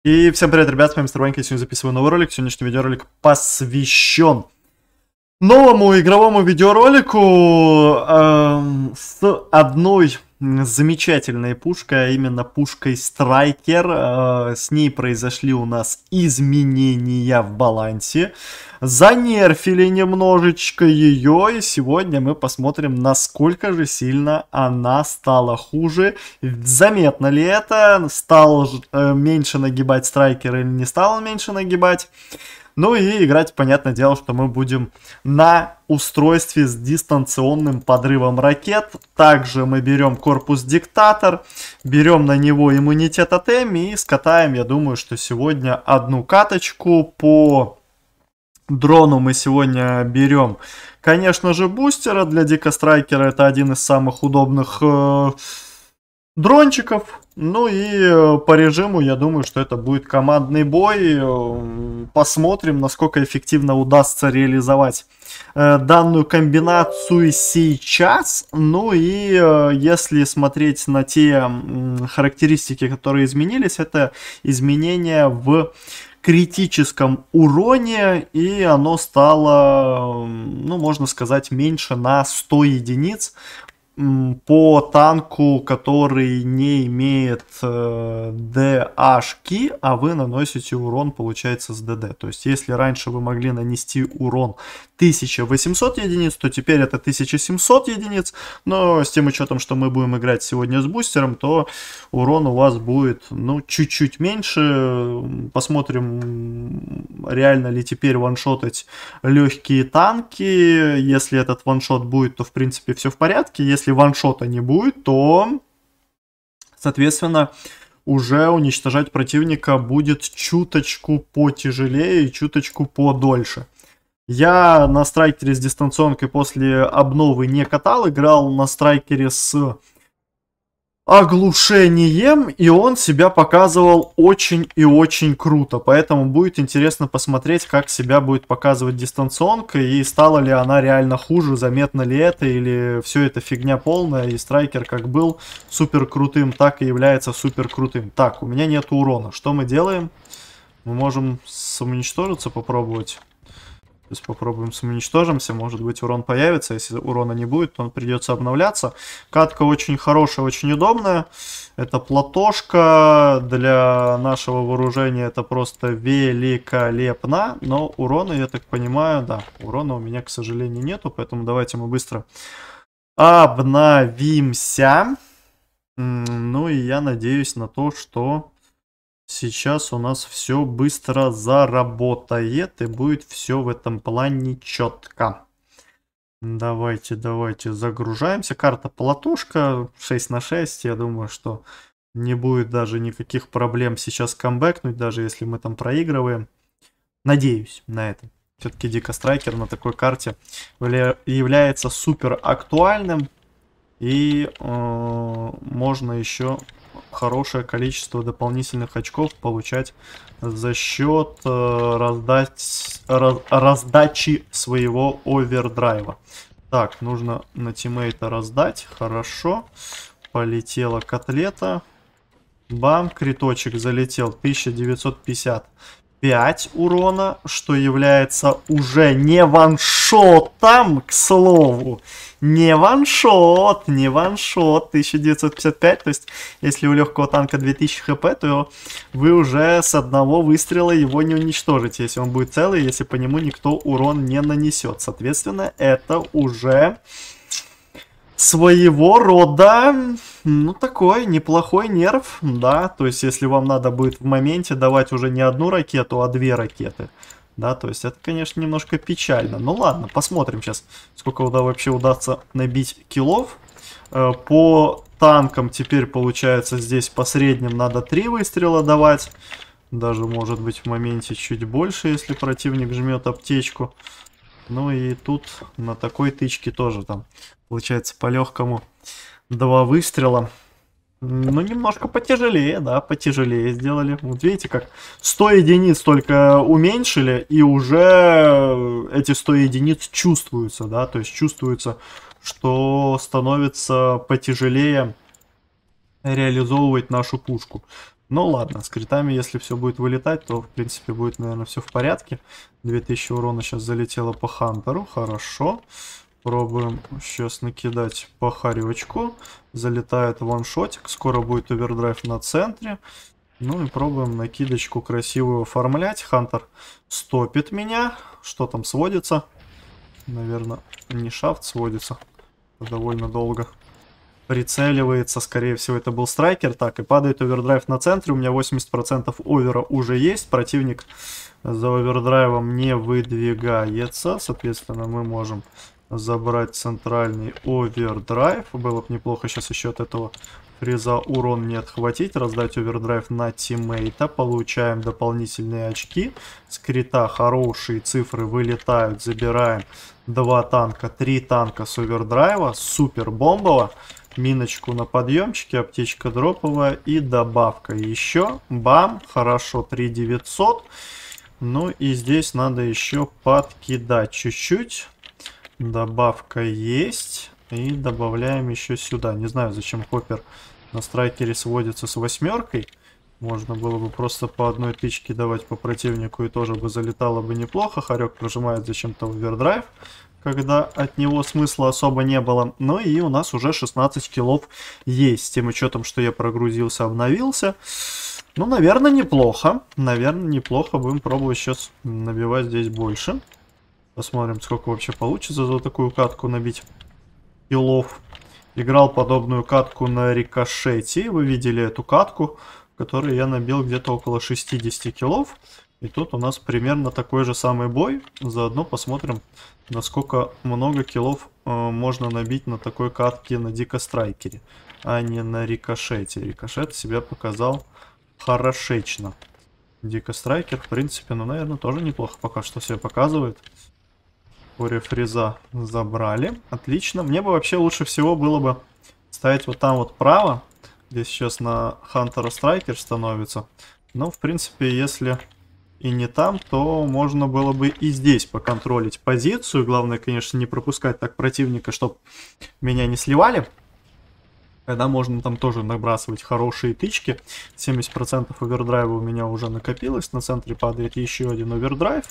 И всем привет, ребят, с вами Мистер Ванька, я сегодня записываю новый ролик. Сегодняшний видеоролик посвящен новому игровому видеоролику с одной замечательной пушкой, а именно пушкой Страйкер. С ней произошли у нас изменения в балансе. Занерфили немножечко ее, и сегодня мы посмотрим, насколько же сильно она стала хуже. Заметно ли это? Стал меньше нагибать Страйкер или не стал меньше нагибать? Ну и играть, понятное дело, что мы будем на устройстве с дистанционным подрывом ракет. Также мы берем корпус Диктатор, берем на него иммунитет от Эми и скатаем, я думаю, что сегодня одну каточку. По дрону мы сегодня берем, конечно же, бустера. Для Дика Страйкера это один из самых удобных дрончиков. Ну и по режиму, я думаю, что это будет командный бой. Посмотрим, насколько эффективно удастся реализовать данную комбинацию сейчас. Ну и если смотреть на те характеристики, которые изменились, это изменения в критическом уроне, и оно стало, ну, можно сказать, меньше на 100 единиц. По танку, который не имеет DH-ки, а вы наносите урон, получается, с ДД. То есть, если раньше вы могли нанести урон 1800 единиц, то теперь это 1700 единиц. Но с тем учетом, что мы будем играть сегодня с бустером, то урон у вас будет, ну, чуть-чуть меньше. Посмотрим, реально ли теперь ваншотать легкие танки. Если этот ваншот будет, то, в принципе, все в порядке. Если ваншота не будет, то, соответственно, уже уничтожать противника будет чуточку потяжелее и чуточку подольше. Я на Страйкере с дистанционкой после обновы не катал, играл на Страйкере с оглушением, и он себя показывал очень и очень круто. Поэтому будет интересно посмотреть, как себя будет показывать дистанционка, и стала ли она реально хуже, заметно ли это, или все это фигня полная, и Страйкер как был супер крутым, так и является супер крутым. Так, у меня нет урона. Что мы делаем? Мы можем самоуничтожиться попробовать. То есть попробуем самоуничтожимся, может быть урон появится, если урона не будет, то он придется обновляться. Катка очень хорошая, очень удобная. Это платошка, для нашего вооружения это просто великолепно. Но урона, я так понимаю, да, урона у меня, к сожалению, нету, поэтому давайте мы быстро обновимся. Ну и я надеюсь на то, что сейчас у нас все быстро заработает и будет все в этом плане четко. Давайте загружаемся. Карта платушка 6 на 6. Я думаю, что не будет даже никаких проблем сейчас камбэкнуть, даже если мы там проигрываем. Надеюсь на это. Все-таки Дика Страйкер на такой карте является супер актуальным. И можно еще хорошее количество дополнительных очков получать за счет раздачи своего овердрайва. Так, нужно на тиммейта раздать. Хорошо. Полетела котлета. Бам, криточек залетел. 1955 урона, что является уже не ваншотом, к слову. Не ваншот. 1955. То есть, если у легкого танка 2000 хп, то вы уже с одного выстрела его не уничтожите. Если он будет целый, если по нему никто урон не нанесет. Соответственно, это уже своего рода, ну, такой неплохой нерв, да. То есть, если вам надо будет в моменте давать уже не одну ракету, а 2 ракеты. Да, то есть это, конечно, немножко печально. Ну ладно, посмотрим сейчас, сколько вообще удастся набить киллов. По танкам теперь, получается, здесь по средним надо 3 выстрела давать. Даже, может быть, в моменте чуть больше, если противник жмет аптечку. Ну и тут на такой тычке тоже там, получается, по-легкому 2 выстрела. Ну, немножко потяжелее, да, потяжелее сделали. Вот видите, как 100 единиц только уменьшили, и уже эти 100 единиц чувствуются, да, то есть чувствуется, что становится потяжелее реализовывать нашу пушку. Ну ладно, с критами, если все будет вылетать, то в принципе будет, наверное, все в порядке. 2000 урона сейчас залетело по Хантеру, хорошо. Пробуем сейчас накидать по Харечку. Залетает ваншотик, скоро будет овердрайв на центре. Ну и пробуем накидочку красивую оформлять. Хантер стопит меня. Что там сводится? Наверное, не шафт сводится. Довольно долго. Прицеливается, скорее всего, это был страйкер. Так, и падает овердрайв на центре. У меня 80% овера уже есть. Противник за овердрайвом не выдвигается. Соответственно, мы можем забрать центральный овердрайв. Было бы неплохо сейчас еще от этого фриза урон не отхватить. Раздать овердрайв на тиммейта. Получаем дополнительные очки. С крита хорошие цифры вылетают. Забираем 2 танка, 3 танка с овердрайва. Супер бомбово. Миночку на подъемчике, аптечка дроповая и добавка. Еще, бам, хорошо, 3900. Ну и здесь надо еще подкидать чуть-чуть. Добавка есть. И добавляем еще сюда. Не знаю, зачем хоппер на страйкере сводится с 8. Можно было бы просто по одной тычке давать по противнику, и тоже бы залетало бы неплохо. Харек прожимает зачем-то овердрайв, когда от него смысла особо не было. Ну и у нас уже 16 киллов есть. С тем учетом, что я прогрузился, обновился. Ну, наверное, неплохо. Наверное, неплохо. Будем пробовать сейчас набивать здесь больше. Посмотрим, сколько вообще получится за такую катку набить киллов. Играл подобную катку на рикошете. Вы видели эту катку, в которой я набил где-то около 60 киллов. И тут у нас примерно такой же самый бой. Заодно посмотрим, насколько много киллов можно набить на такой катке на дикострайкере, а не на рикошете. Рикошет себя показал хорошечно. Дикострайкер, в принципе, ну, наверное, тоже неплохо пока что себя показывает. Горе фриза забрали. Отлично. Мне бы вообще лучше всего было бы ставить вот там вот право, где сейчас на Хантера страйкер становится. Но, в принципе, если и не там, то можно было бы и здесь поконтролить позицию. Главное, конечно, не пропускать так противника, чтобы меня не сливали. Тогда можно там тоже набрасывать хорошие тычки. 70% овердрайва у меня уже накопилось. На центре падает еще один овердрайв.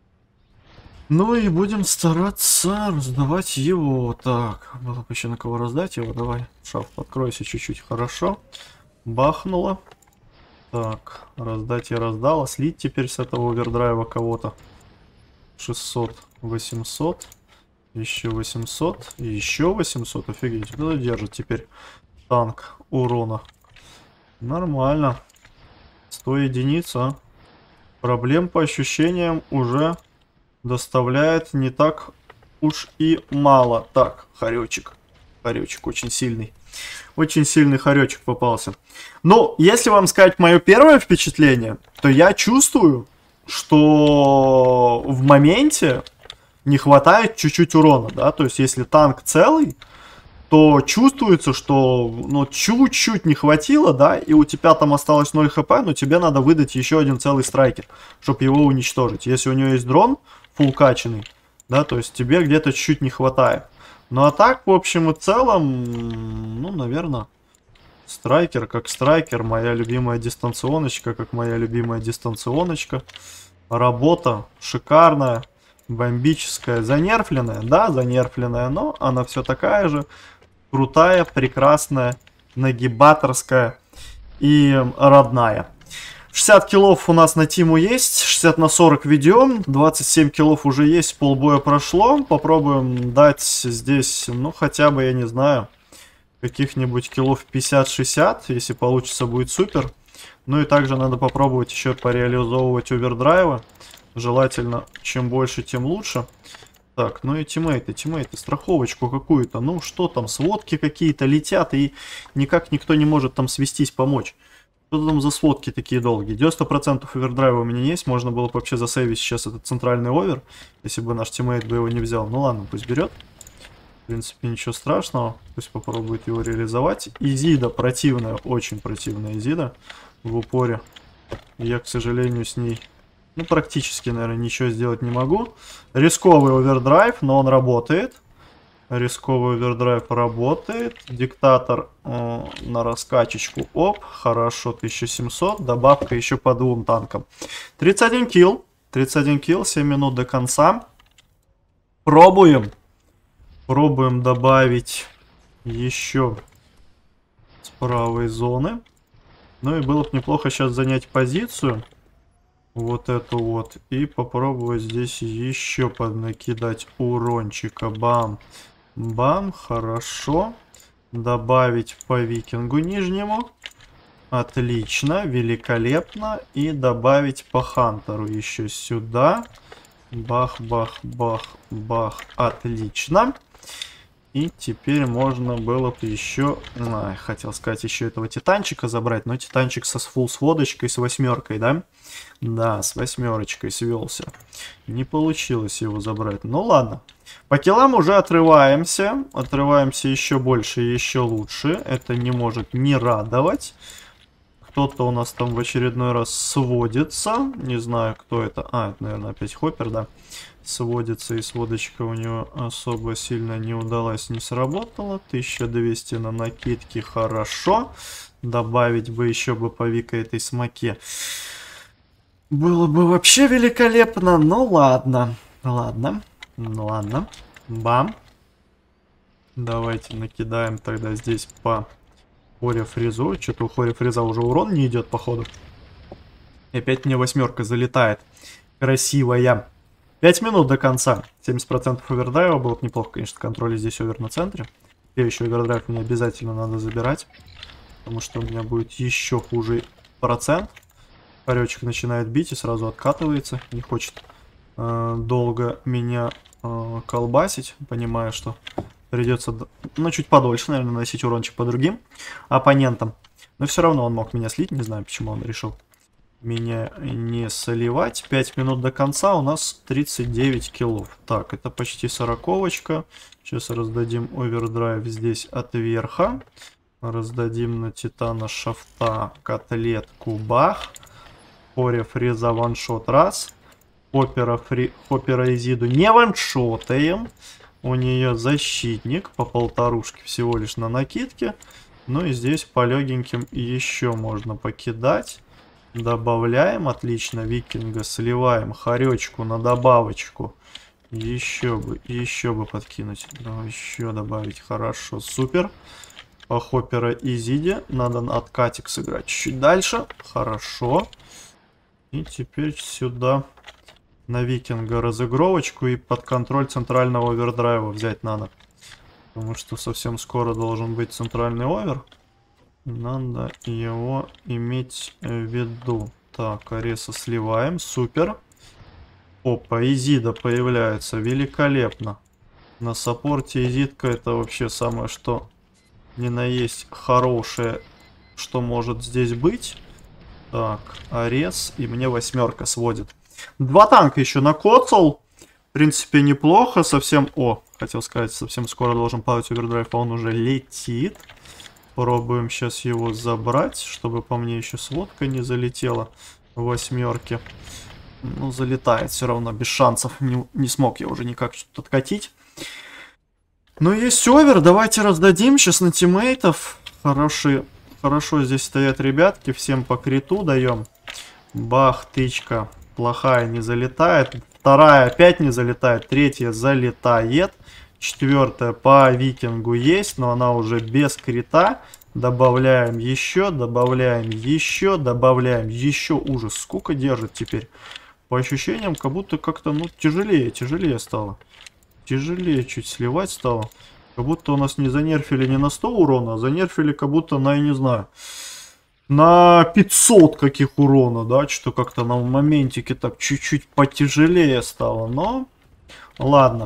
Ну и будем стараться раздавать его. Так, было бы еще на кого раздать его. Давай, шафт, откройся чуть-чуть. Хорошо. Бахнуло. Так, раздать я раздал. А слить теперь с этого овердрайва кого-то. 600, 800. Еще 800. Еще 800. Офигеть. Кто держит теперь танк урона? Нормально. 100 единиц, а? Проблем по ощущениям уже доставляет не так уж и мало. Так, хоречек. Хоречек очень сильный. Очень сильный хоречек попался. Ну, если вам сказать мое первое впечатление, то я чувствую, что в моменте не хватает чуть-чуть урона, да. То есть, если танк целый, то чувствуется, что, ну, чуть-чуть не хватило, да, и у тебя там осталось 0 хп, но тебе надо выдать еще один целый страйкер, чтобы его уничтожить. Если у него есть дрон фулкаченный, да, то есть тебе где-то чуть-чуть не хватает. Ну, а так, в общем и целом, ну, наверное, страйкер как страйкер, моя любимая дистанционочка, как моя любимая дистанционочка. Работа шикарная, бомбическая, занерфленная, да, занерфленная, но она все такая же. Крутая, прекрасная, нагибаторская и родная. 60 киллов у нас на тиму есть, 60 на 40 ведем, 27 киллов уже есть, полбоя прошло. Попробуем дать здесь, ну, хотя бы, я не знаю, каких-нибудь киллов 50-60, если получится, будет супер. Ну и также надо попробовать еще пореализовывать овердрайвы. Желательно, чем больше, тем лучше. Так, ну и тиммейты, страховочку какую-то. Ну что там, сводки какие-то летят, и никак никто не может там свестись, помочь. Что там за сводки такие долгие? 90% овердрайва у меня есть, можно было бы вообще засейвить сейчас этот центральный овер, если бы наш тиммейт бы его не взял. Ну ладно, пусть берет. В принципе, ничего страшного, пусть попробует его реализовать. Изида противная, очень противная Изида в упоре. Я, к сожалению, с ней... Ну, практически, наверное, ничего сделать не могу. Рисковый овердрайв, но он работает. Рисковый овердрайв работает. Диктатор на раскачечку. Оп, хорошо, 1700. Добавка еще по 2 танкам. 31 килл. 31 килл, 7 минут до конца. Пробуем. Пробуем добавить еще с правой зоны. Ну и было бы неплохо сейчас занять позицию. Вот эту вот. И попробовать здесь еще поднакидать урончика. Бам. Бам. Хорошо. Добавить по викингу нижнему. Отлично. Великолепно. И добавить по хантеру еще сюда. Бах, бах, бах, бах. Отлично. И теперь можно было бы еще... хотел сказать, еще этого титанчика забрать. Но титанчик со фулл сводочкой, с 8-кой, да? Да, с 8-очкой свелся. Не получилось его забрать. Ну ладно. По киллам уже отрываемся. Отрываемся еще больше и еще лучше. Это не может не радовать. Кто-то у нас там в очередной раз сводится. Не знаю, кто это. Это, наверное, опять Хоппер, да. Сводится, и сводочка у него особо сильно не удалась, не сработала. 1200 на накидке, хорошо. Добавить бы еще бы по Вика этой смоке. Было бы вообще великолепно, но ладно. Ладно, ладно. Бам. Давайте накидаем тогда здесь по Хоре Фризу. Что-то у Хоре Фриза уже урон не идет, походу. И опять мне 8-ка залетает. Красивая. 5 минут до конца. 70% овердрайва. Было бы неплохо, конечно, контроль здесь овер на центре. Теперь еще овердрайв мне обязательно надо забирать. Потому что у меня будет еще хуже процент. Хоречек начинает бить и сразу откатывается. Не хочет долго меня колбасить. Понимая, что придется, чуть подольше, наверное, наносить урончик по другим оппонентам. Но все равно он мог меня слить. Не знаю, почему он решил меня не соливать. 5 минут до конца, у нас 39 киллов. Так, это почти 40-очка. Сейчас раздадим овердрайв здесь от верха. Раздадим на титана шафта котлетку бах. Хоре Фриза ваншот раз. Хоппера Изиду не ваншотаем. У нее защитник по 1,5 всего лишь на накидке. Ну и здесь по легеньким еще можно покидать. Добавляем, отлично, викинга сливаем, хоречку на добавочку. Еще бы подкинуть. Да, еще добавить, хорошо, супер. По Хоппера Изиде надо откатик сыграть чуть дальше, хорошо. И теперь сюда на викинга разыгровочку и под контроль центрального овердрайва взять надо. Потому что совсем скоро должен быть центральный овер. Надо его иметь в виду. Так, Ареса сливаем. Супер. Опа, Изида появляется. Великолепно. На саппорте Изидка это вообще самое, что ни на есть хорошее, что может здесь быть. Так, Арес. И мне 8-ка сводит. 2 танка еще накоцал. В принципе, неплохо. Совсем... хотел сказать, совсем скоро должен падать овердрайв, а он уже летит. Пробуем сейчас его забрать, чтобы по мне еще сводка не залетела. 8-ки. Ну, залетает все равно, без шансов. Не смог я уже никак что-то откатить. Но есть овер, давайте раздадим сейчас на тиммейтов. Хорошо здесь стоят ребятки, всем по криту даем. Бах, тычка. Плохая не залетает. Вторая опять не залетает. Третья залетает. 4-я по викингу есть, но она уже без крита. Добавляем еще, добавляем еще, добавляем еще. Ужас, сколько держит теперь? По ощущениям, как будто как-то, тяжелее стало. Тяжелее чуть сливать стало. Как будто у нас не занерфили не на 100 урона, а занерфили как будто на, я не знаю, на 500 каких урона, да? Что как-то на моментике так чуть-чуть потяжелее стало, но... Ладно.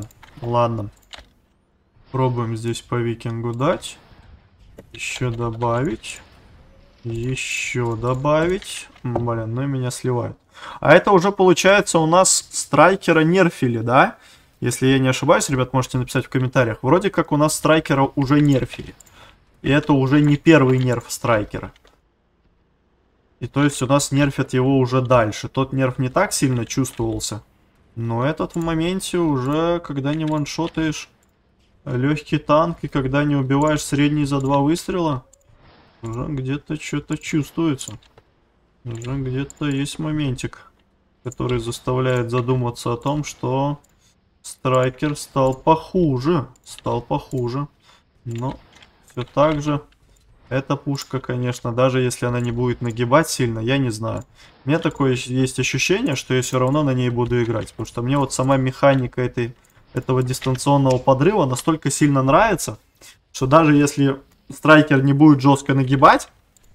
Пробуем здесь по викингу дать. Еще добавить. Еще добавить. Блин, ну и меня сливают. А это уже получается у нас страйкера нерфили, да? Если я не ошибаюсь, ребят, можете написать в комментариях. Вроде как у нас страйкера уже нерфили. И это уже не первый нерф страйкера. И то есть у нас нерфят его уже дальше. Тот нерф не так сильно чувствовался. Но этот в моменте уже, когда не ваншотаешь... Легкий танк, и когда не убиваешь средний за 2 выстрела, уже где-то что-то чувствуется. Уже где-то есть моментик, который заставляет задуматься о том, что Страйкер стал похуже. Стал похуже. Но все так же. Эта пушка, конечно, даже если она не будет нагибать сильно, я не знаю. У меня такое есть ощущение, что я все равно на ней буду играть. Потому что мне вот сама механика этого дистанционного подрыва настолько сильно нравится, что даже если Страйкер не будет жестко нагибать,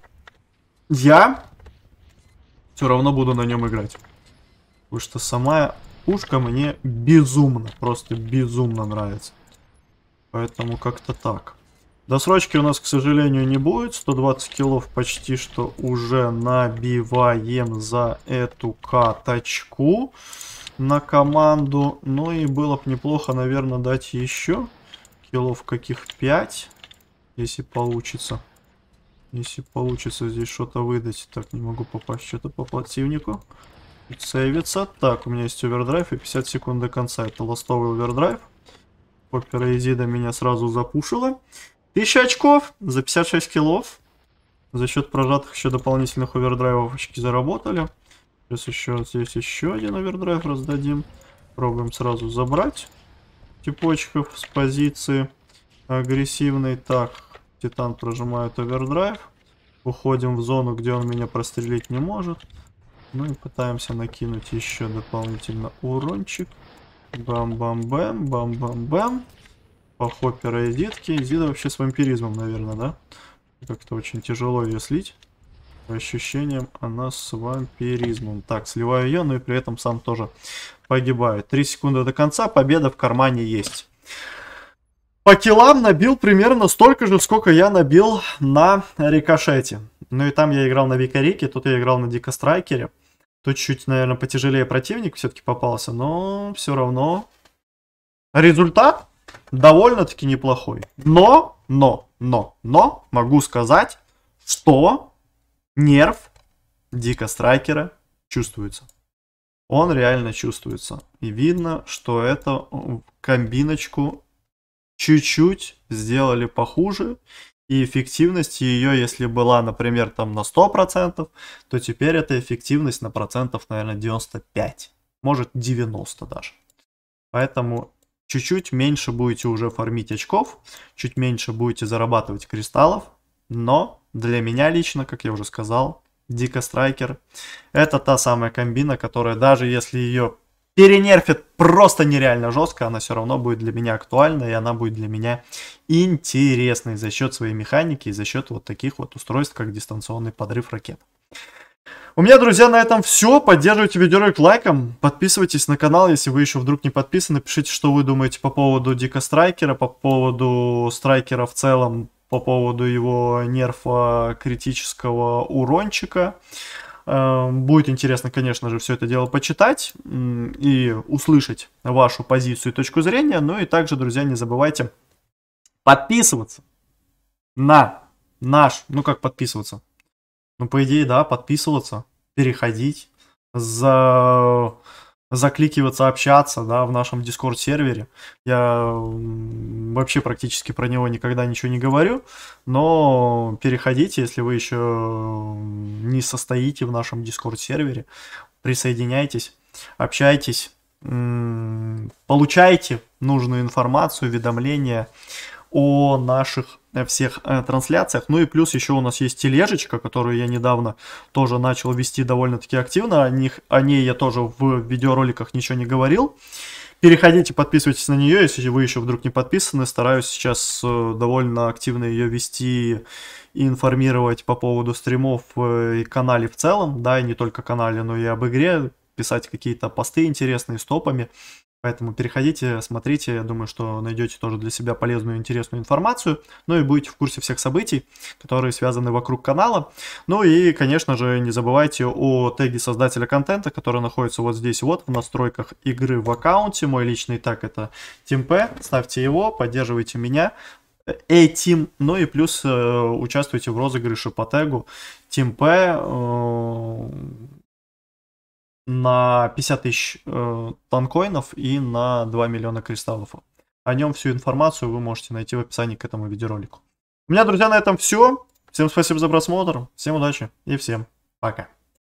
я все равно буду на нем играть. Потому что сама пушка мне безумно, просто безумно нравится. Поэтому как-то так. Досрочки у нас, к сожалению, не будет. 120 киллов почти что уже набиваем за эту каточку на команду. Ну и было бы неплохо, наверное, дать еще киллов каких 5, если получится. Если получится здесь что-то выдать. Так, не могу попасть что-то по противнику. Сейвится. Так, у меня есть овердрайв и 50 секунд до конца. Это ластовый овердрайв. Поппера Изида меня сразу запушила. 1000 очков за 56 киллов. За счет прожатых еще дополнительных овердрайвов очки заработали. Плюс еще здесь еще один овердрайв раздадим. Пробуем сразу забрать типочков с позиции агрессивной. Так, Титан прожимает овердрайв. Уходим в зону, где он меня прострелить не может. Ну и пытаемся накинуть еще дополнительно урончик. Бам-бам-бам, бам-бам-бам. По Хоппера и Дитки. Изида вообще с вампиризмом, наверное, да? Как-то очень тяжело ее слить. По ощущениям, она с вампиризмом. Так, сливаю ее, но и при этом сам тоже погибает. 3 секунды до конца, победа в кармане есть. По киллам набил примерно столько же, сколько я набил на Рикошете. Ну и там я играл на Викарике, тут я играл на Дико Страйкере. Тут чуть, наверное, потяжелее противник все-таки попался, но все равно результат довольно-таки неплохой. Но, могу сказать, что нерв Дико Страйкера чувствуется. Он реально чувствуется. И видно, что эту комбиночку чуть-чуть сделали похуже. И эффективность ее, если была, например, там на 100%, то теперь эта эффективность на процентов, наверное, 95. Может 90 даже. Поэтому чуть-чуть меньше будете уже фармить очков, чуть меньше будете зарабатывать кристаллов. Но для меня лично, как я уже сказал, Дико Страйкер это та самая комбина, которая даже если ее перенерфит просто нереально жестко, она все равно будет для меня актуальна, и она будет для меня интересной за счет своей механики и за счет вот таких вот устройств, как дистанционный подрыв ракет. У меня, друзья, на этом все. Поддерживайте видеоролик лайком, подписывайтесь на канал, если вы еще вдруг не подписаны, пишите, что вы думаете по поводу Дико Страйкера, по поводу Страйкера в целом, по поводу его нерфа критического урончика. Будет интересно, конечно же, все это дело почитать и услышать вашу позицию и точку зрения. Ну и также, друзья, не забывайте подписываться на наш... Ну как подписываться? Ну, по идее, да, подписываться, переходить, закликиваться, общаться, да, в нашем Discord сервере. Я вообще практически про него никогда ничего не говорю, но переходите, если вы еще не состоите в нашем Discord сервере, присоединяйтесь, общайтесь, получайте нужную информацию, уведомления о наших всех трансляциях. Ну и плюс еще у нас есть тележечка, которую я недавно тоже начал вести довольно-таки активно. О ней я тоже в видеороликах ничего не говорил. Переходите, подписывайтесь на нее, если вы еще вдруг не подписаны. Стараюсь сейчас довольно активно ее вести и информировать по поводу стримов и канале в целом. Да, и не только канале, но и об игре. Писать какие-то посты интересные с топами. Поэтому переходите, смотрите, я думаю, что найдете тоже для себя полезную и интересную информацию, ну и будете в курсе всех событий, которые связаны вокруг канала. Ну и, конечно же, не забывайте о теге создателя контента, который находится вот здесь вот, в настройках игры в аккаунте. Мой личный так это TeamP, ставьте его, поддерживайте меня этим, ну и плюс участвуйте в розыгрыше по тегу TeamP, на 50 тысяч танкоинов и на 2 миллиона кристаллов. О нем всю информацию вы можете найти в описании к этому видеоролику. У меня, друзья, на этом все. Всем спасибо за просмотр, всем удачи и всем пока.